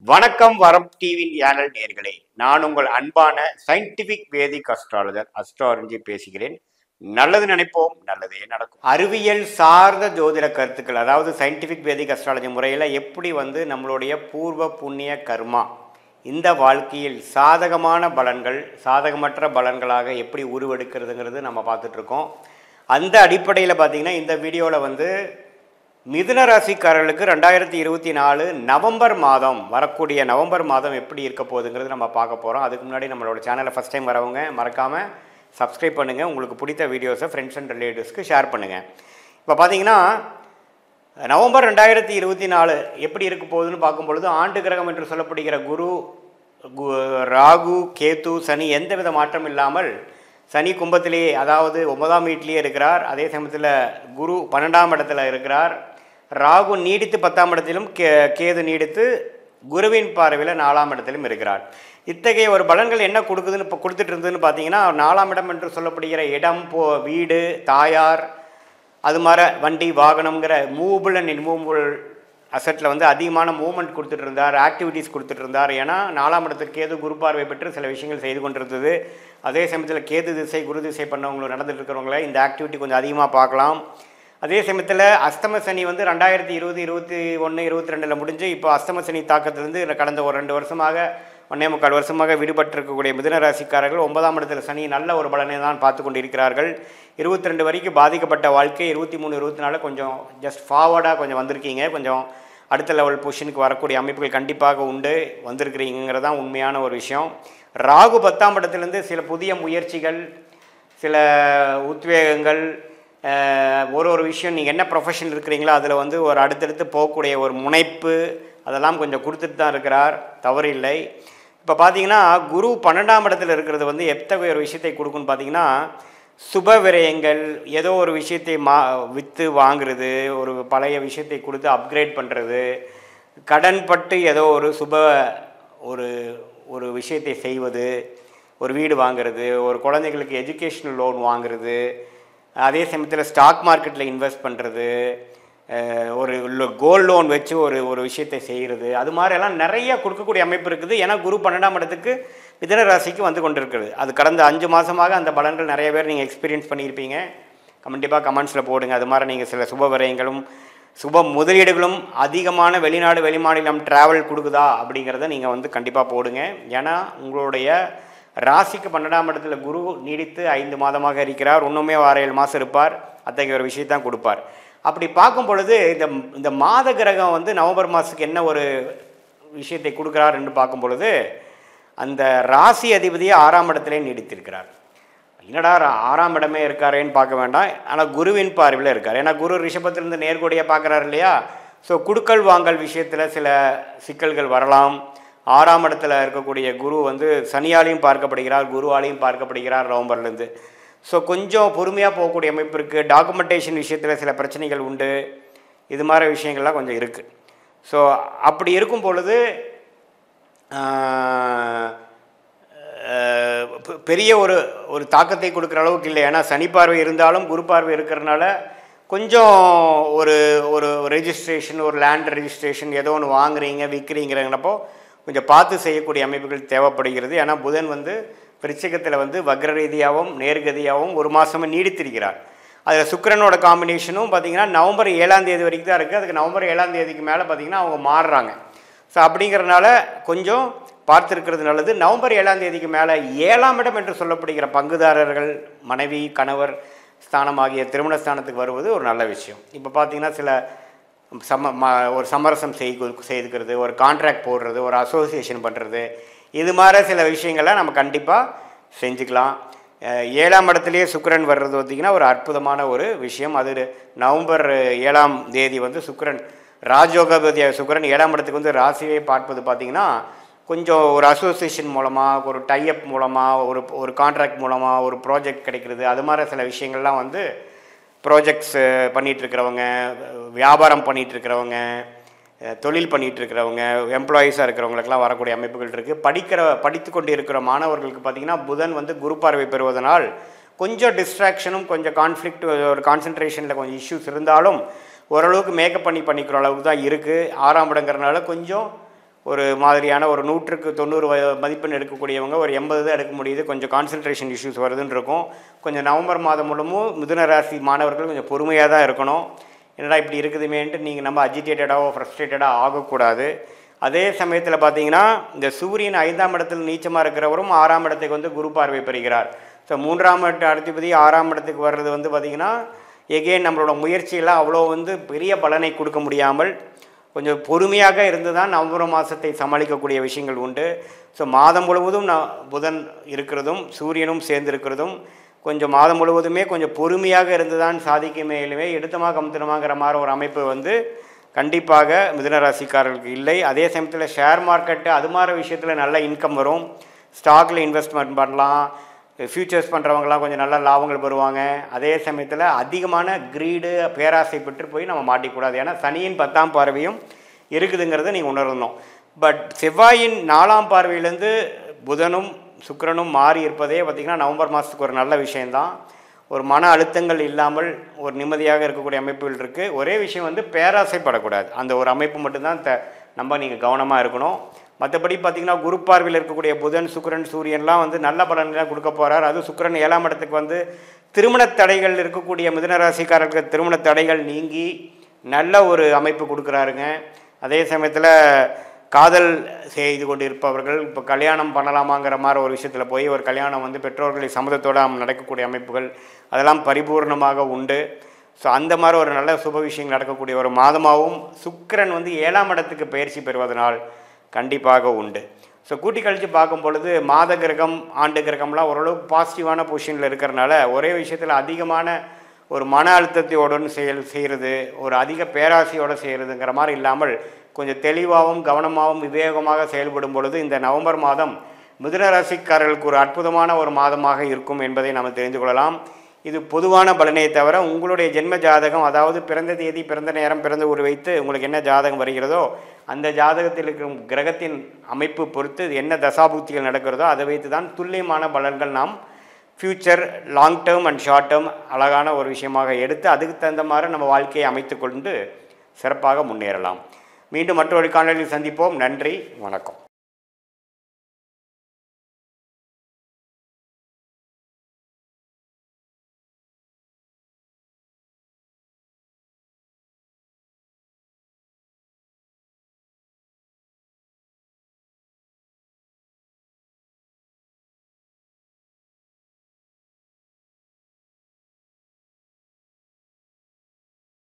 வணக்கம் வரம் TV channel நேயர்களே, நான் உங்கள் அன்பான சயின்டிபிக் வேதிக் அஸ்ட்ராலஜர் அஸ்ட்ராலஜி பேசுகிறேன். நல்லது நினைப்போம், நல்லதே நடக்கும். அறிவியல் சார்ந்த ஜோதிட கருத்துக்கள், அதாவது சயின்டிபிக் வேதிக் அஸ்ட்ராலஜி முறையில் எப்படி நம்மளுடைய பூர்வ புண்ணிய கர்மா இந்த வாழ்க்கையில் சாதகமான பலன்கள் சாதகமற்ற பலன்களாக எப்படி உருவெடுக்கிறதுங்கிறது நம்ம பார்த்துட்ருக்கோம். அந்த அடிப்படையில் பார்த்திங்கன்னா இந்த வீடியோவில் மிதுன ராசிக்காரர்களுக்கு 2024 நவம்பர் மாதம், வரக்கூடிய நவம்பர் மாதம் எப்படி இருக்க போகுதுங்கிறது நம்ம பார்க்க போகிறோம். அதுக்கு முன்னாடி நம்மளோட சேனலை ஃபஸ்ட் டைம் வரவங்க மறக்காமல் சப்ஸ்கிரைப் பண்ணுங்கள். உங்களுக்கு பிடித்த வீடியோஸை ஃப்ரெண்ட்ஸ் அண்ட் ரிலேட்டிவ்ஸ்க்கு ஷேர் பண்ணுங்கள். இப்போ பார்த்தீங்கன்னா நவம்பர் 2024 எப்படி இருக்க போகுதுன்னு பார்க்கும்பொழுது, ஆண்டு கிரகம் என்று சொல்லப்படுகிற குரு, ராகு, கேத்து, சனி எந்த வித மாற்றம் இல்லாமல் சனி கும்பத்திலேயே, அதாவது 9ஆம் வீட்டிலேயே இருக்கிறார். அதே சமயத்தில் குரு 12ஆம் இடத்துல இருக்கிறார். ராகு நீடித்து 10ஆம் இடத்திலும், கேது நீடித்து குருவின் பார்வையில் 4ஆம் இடத்திலும் இருக்கிறார். இத்தகைய ஒரு பலன்கள் என்ன கொடுக்குதுன்னு இப்போ கொடுத்துட்டு இருந்ததுன்னு பார்த்தீங்கன்னா, 4ஆம் இடம் என்று சொல்லப்படுகிற இடம், வீடு, தாயார், அது மாதிரி வண்டி வாகனங்கிற மூவபிள் அண்ட் இன்மூவபிள் அசட்டில் அதிகமான மூவ்மெண்ட் கொடுத்துட்டு இருந்தார், ஆக்டிவிட்டீஸ் கொடுத்துட்டு இருந்தார். ஏன்னா 4ஆம் இடத்துக்கு கேது குரு பார்வை பெற்று சில விஷயங்கள் செய்து கொண்டிருந்தது. அதே சமயத்தில் கேது திசை குரு திசை பண்ணவங்களும் நடந்துட்டு இருக்கிறவங்கள இந்த ஆக்டிவிட்டி கொஞ்சம் அதிகமாக பார்க்கலாம். அதே சமயத்தில் அஸ்தம சனி 2020, 21, 22 முடிஞ்சு இப்போ அஸ்தம சனி தாக்கத்திலிருந்து கடந்த ஒரு 2 வருஷமாக 1.25 வருஷமாக விடுபட்டிருக்கக்கூடிய மிதுன ராசிக்காரர்கள் 9ஆம் இடத்துல சனி நல்ல ஒரு பலனை தான் பார்த்து கொண்டு இருக்கிறார்கள். 22 வரைக்கும் பாதிக்கப்பட்ட வாழ்க்கை 23, 24 கொஞ்சம் ஜஸ்ட் ஃபார்வர்டாக கொஞ்சம் வந்திருக்கீங்க. கொஞ்சம் அடுத்த லெவல் பொசிஷனுக்கு வரக்கூடிய அமைப்புகள் கண்டிப்பாக உண்டு, வந்திருக்கிறீங்கிறது தான் உண்மையான ஒரு விஷயம். ராகு 10ஆம் இடத்துலேருந்து சில புதிய முயற்சிகள், சில உத்வேகங்கள், ஒரு விஷயம் நீங்கள் என்ன ப்ரொஃபஷன் இருக்கிறீங்களோ அதில் ஒரு அடுத்தடுத்து போகக்கூடிய ஒரு முனைப்பு, அதெல்லாம் கொஞ்சம் கொடுத்துட்டு தான் இருக்கிறார், தவறு இல்லை. இப்போ பார்த்தீங்கன்னா குரு 12ஆம் இடத்துல இருக்கிறது எத்தகைய ஒரு விஷயத்தை கொடுக்குன்னு பார்த்தீங்கன்னா, சுப விரயங்கள், ஏதோ ஒரு விஷயத்தை விற்று வாங்குறது, ஒரு பழைய விஷயத்தை கொடுத்து அப்கிரேட் பண்ணுறது, கடன்பட்டு ஏதோ ஒரு ஒரு விஷயத்தை செய்வது, ஒரு வீடு வாங்கிறது, ஒரு குழந்தைகளுக்கு எஜுகேஷ்னல் லோன் வாங்குறது, அதே சமயத்தில் ஸ்டாக் மார்க்கெட்டில் இன்வெஸ்ட் பண்ணுறது, ஒரு கோல்டு லோன் வச்சு ஒரு விஷயத்தை செய்கிறது, அது மாதிரியெல்லாம் நிறைய கொடுக்கக்கூடிய அமைப்பு இருக்குது. ஏன்னா குரு 12ஆம் இடத்துக்கு மிதுன ராசிக்கு வந்து கொண்டிருக்கிறது. அது கடந்த 5 மாதமாக அந்த பலன்கள் நிறைய பேர் நீங்கள் எக்ஸ்பீரியன்ஸ் பண்ணியிருப்பீங்க. கண்டிப்பாக கமெண்ட்ஸில் போடுங்க. அது மாதிரி நீங்கள் சில சுப விரயங்களும் சுப முதலீடுகளும் அதிகமான வெளிநாடு வெளிமாநிலம் ட்ராவல் கொடுக்குதா அப்படிங்கிறத நீங்கள் கண்டிப்பாக போடுங்க. ஏன்னா உங்களுடைய ராசிக்கு 12ஆம் இடத்துல குரு நீடித்து 5 மாதமாக இருக்கிறார். இன்னுமே 6-7 மாதம் இருப்பார். அத்தகைய ஒரு விஷயத்தான் கொடுப்பார். அப்படி பார்க்கும் பொழுது இந்த மாத கிரகம் நவம்பர் மாதத்துக்கு என்ன ஒரு விஷயத்தை கொடுக்குறார் என்று பார்க்கும் பொழுது, அந்த ராசி அதிபதியை 6ஆம் இடத்திலே நீடித்திருக்கிறார். என்னடா 6ஆம் இடமே இருக்காரேன்னு பார்க்க வேண்டாம், ஆனால் குருவின் பார்வையில் இருக்கார். ஏன்னா குரு ரிஷபத்திலிருந்து நேர்கோடியாக பார்க்குறாரு இல்லையா. ஸோ குடுக்கல் வாங்கல் விஷயத்தில் சில சிக்கல்கள் வரலாம். 6ஆம் இடத்துல இருக்கக்கூடிய குரு சனியாலையும் பார்க்கப்படுகிறார், குருவாலையும் பார்க்கப்படுகிறார் நவம்பர்லேருந்து. ஸோ கொஞ்சம் பொறுமையாக போகக்கூடிய அமைப்பு இருக்குது. டாக்குமெண்டேஷன் விஷயத்தில் சில பிரச்சனைகள் உண்டு. இது மாதிரி விஷயங்கள்லாம் கொஞ்சம் இருக்குது. ஸோ அப்படி இருக்கும் பொழுது பெரிய ஒரு தாக்கத்தை கொடுக்குற அளவுக்கு இல்லை. ஏன்னா சனி பார்வை இருந்தாலும் குரு பார்வை இருக்கிறதுனால கொஞ்சம் ஒரு ரெஜிஸ்ட்ரேஷன், ஒரு லேண்ட் ரெஜிஸ்ட்ரேஷன், ஏதோ ஒன்று வாங்குறீங்க விற்கிறீங்கிறப்போ கொஞ்சம் பார்த்து செய்யக்கூடிய அமைப்புகள் தேவைப்படுகிறது. ஏன்னா புதன் விருச்சிகத்தில் வக்ர ரீதியாகவும் நேர்கதியாகவும் 1 மாதமாக நீடித்திருக்கிறார். அதில் சுக்கிரனோட காம்பினேஷனும் பார்த்திங்கன்னா நவம்பர் 7ஆம் தேதி வரைக்கும் தான் இருக்குது. அதுக்கு நவம்பர் 7ஆம் தேதிக்கு மேலே பார்த்திங்கன்னா அவங்க மாறுறாங்க. ஸோ அப்படிங்கிறதுனால கொஞ்சம் பார்த்துருக்கிறது நல்லது. நவம்பர் 7ஆம் தேதிக்கு மேலே 7ஆம் இடம் என்று சொல்லப்படுகிற பங்குதாரர்கள், மனைவி, கணவர் ஸ்தானம் ஆகிய திருமண ஸ்தானத்துக்கு வருவது ஒரு நல்ல விஷயம். இப்போ பார்த்திங்கன்னா சில ஒரு சமரசம் செய்துக்கிறது, ஒரு கான்ட்ராக்ட் போடுறது, ஒரு அசோசியேஷன் பண்ணுறது, இது மாதிரி சில விஷயங்களை நம்ம கண்டிப்பாக செஞ்சுக்கலாம். 7ஆம் இடத்துலேயே சுக்கிரன் வர்றது பார்த்திங்கன்னா ஒரு அற்புதமான ஒரு விஷயம். அது நவம்பர் 7ஆம் தேதி சுக்கிரன் ராஜயோகபதிய சுக்கிரன் 7ஆம் இடத்துக்கு ராசியை பார்ப்பது பார்த்திங்கன்னா கொஞ்சம் ஒரு அசோசியேஷன் மூலமாக, ஒரு டைஅப் மூலமாக, ஒரு கான்ட்ராக்ட் மூலமாக ஒரு ப்ராஜெக்ட் கிடைக்கிறது, அது மாதிரி சில விஷயங்கள்லாம் ப்ராஜெக்ட்ஸ் பண்ணிகிட்ருக்கிறவங்க, வியாபாரம் பண்ணிகிட்ருக்கிறவங்க, தொழில் பண்ணிகிட்ருக்கிறவங்க, எம்ப்ளாயீஸாக இருக்கிறவங்களுக்கெல்லாம் வரக்கூடிய அமைப்புகள் இருக்குது. படித்து கொண்டு இருக்கிற மாணவர்களுக்கு பார்த்திங்கன்னா புதன் குரு பார்வை பெறுவதனால் கொஞ்சம் டிஸ்ட்ராக்ஷனும், கொஞ்சம் கான்ஃப்ளிக்ட், ஒரு கான்சன்ட்ரேஷனில் கொஞ்சம் இஷ்யூஸ் இருந்தாலும் ஓரளவுக்கு மேக்கப் பண்ணிக்கிற அளவுக்கு தான் இருக்குது. 6ஆம் இடங்கிறனால கொஞ்சம் ஒரு மாதிரியான ஒரு 100க்கு 90 மதிப்பெண் எடுக்கக்கூடியவங்க ஒரு 80 தான் எடுக்க முடியுது. கொஞ்சம் கான்சன்ட்ரேஷன் இஷ்யூஸ் வருதுன்னு இருக்கும். கொஞ்சம் நவம்பர் மாதம் முழுமும் மிதுன ராசி மாணவர்கள் கொஞ்சம் பொறுமையாக தான் இருக்கணும். என்னடா இப்படி இருக்குதுமேன்ட்டு நீங்கள் நம்ம அஜிடேட்டடாகவோ ஃப்ரஸ்ட்ரேட்டடாக ஆகக்கூடாது. அதே சமயத்தில் பார்த்தீங்கன்னா இந்த சூரியன் 5ஆம் இடத்தில் நீச்சமாக இருக்கிறவரும் 6ஆம் இடத்துக்கு வந்து குரு பார்வை பெறுகிறார். ஸோ 3ஆம் இடத்து அதிபதி 6ஆம் இடத்துக்கு வர்றது வந்து பார்த்திங்கன்னா எகெயின் நம்மளோட முயற்சியெல்லாம் அவ்வளோ வந்து பெரிய பலனை கொடுக்க முடியாமல் கொஞ்சம் பொறுமையாக இருந்து தான் நவம்பர் மாதத்தை சமாளிக்கக்கூடிய விஷயங்கள் உண்டு. ஸோ மாதம் முழுவதும் புதன் இருக்கிறதும் சூரியனும் சேர்ந்திருக்கிறதும் கொஞ்சம் மாதம் முழுவதுமே கொஞ்சம் பொறுமையாக இருந்து தான் சாதிக்க மேலுமே எடுத்தமா கமுத்தனமாங்கிற மாதிரி ஒரு அமைப்பு வந்து கண்டிப்பாக மிதுன ராசிக்காரர்களுக்கு இல்லை. அதே சமயத்தில் ஷேர் மார்க்கெட்டு அது மாதிரி விஷயத்தில் நல்ல இன்கம் வரும். ஸ்டாக்கில் இன்வெஸ்ட்மெண்ட் பண்ணலாம். ஃபியூச்சர்ஸ் பண்ணுறவங்களாம் கொஞ்சம் நல்ல லாபங்கள் பெறுவாங்க. அதே சமயத்தில் அதிகமான க்ரீடு பேராசை பெற்று போய் நம்ம மாட்டிக்கூடாது. ஏன்னா சனியின் 10ஆம் பார்வையும் இருக்குதுங்கிறத நீங்கள் உணரணும். பட் செவ்வாயின் 4ஆம் பார்வையிலேருந்து புதனும் சுக்கிரனும் மாறி இருப்பதே பார்த்திங்கன்னா நவம்பர் மாதத்துக்கு ஒரு நல்ல விஷயந்தான். ஒரு மன அழுத்தங்கள் இல்லாமல் ஒரு நிம்மதியாக இருக்கக்கூடிய அமைப்புகள் இருக்குது. ஒரே விஷயம் வந்து பேராசைப்படக்கூடாது. அந்த ஒரு அமைப்பு மட்டும்தான் நம்ம நீங்கள் கவனமாக இருக்கணும். மற்றபடி பார்த்திங்கன்னா குரு பார்வையில் இருக்கக்கூடிய புதன் சுக்கிரன் சூரியன்லாம் வந்து நல்ல பலன்களாக கொடுக்க போகிறார். அதுவும் சுக்கிரன் 7ஆம் இடத்துக்கு வந்து திருமண தடைகள் இருக்கக்கூடிய மிதுன ராசிக்காரர்களுக்கு திருமண தடைகள் நீங்கி நல்ல ஒரு அமைப்பு கொடுக்குறாருங்க. அதே சமயத்தில் காதல் செய்து கொண்டு இருப்பவர்கள் இப்போ கல்யாணம் பண்ணலாமாங்கிற மாதிரி ஒரு விஷயத்தில் போய் ஒரு கல்யாணம் வந்து பெற்றோர்களை சம்மதத்தோடு நடக்கக்கூடிய அமைப்புகள் அதெல்லாம் பரிபூர்ணமாக உண்டு. ஸோ அந்த மாதிரி ஒரு நல்ல சுப விஷயங்கள் நடக்கக்கூடிய ஒரு மாதமாகவும் சுக்கிரன் வந்து 7ஆம் இடத்துக்கு பயிற்சி பெறுவதனால் கண்டிப்பாக உண்டு. ஸோ கூட்டி கழித்து பார்க்கும் பொழுது மாத கிரகம் ஆண்டு கிரகம்லாம் ஓரளவுக்கு பாசிட்டிவான பொசிஷனில் இருக்கிறனால ஒரே விஷயத்தில் அதிகமான ஒரு மன அழுத்தத்தோடு செய்கிறது ஒரு அதிக பேராசையோடு செய்கிறதுங்கிற மாதிரி இல்லாமல் கொஞ்சம் தெளிவாகவும் கவனமாகவும் விவேகமாக செயல்படும் பொழுது இந்த நவம்பர் மாதம் மிதுன ராசிக்காரர்களுக்கு ஒரு அற்புதமான ஒரு மாதமாக இருக்கும் என்பதை நாம் தெரிந்து கொள்ளலாம். இது பொதுவான பலனை தவிர உங்களுடைய ஜென்ம ஜாதகம் அதாவது பிறந்த தேதி பிறந்த நேரம் பிறந்த ஊர் வைத்து உங்களுக்கு என்ன ஜாதகம் வருகிறதோ அந்த ஜாதகத்தில் இருக்கும் கிரகத்தின் அமைப்பு பொறுத்து என்ன தசாபுக்திகள் நடக்கிறதோ அதை வைத்து தான் துல்லியமான பலன்கள் நாம் future long term and short term அழகான ஒரு விஷயமாக எடுத்து அதுக்கு தகுந்த மாதிரி நம்ம வாழ்க்கையை அமைத்து கொண்டு சிறப்பாக முன்னேறலாம். மீண்டும் மற்றொரு காணொலியில் சந்திப்போம். நன்றி, வணக்கம்.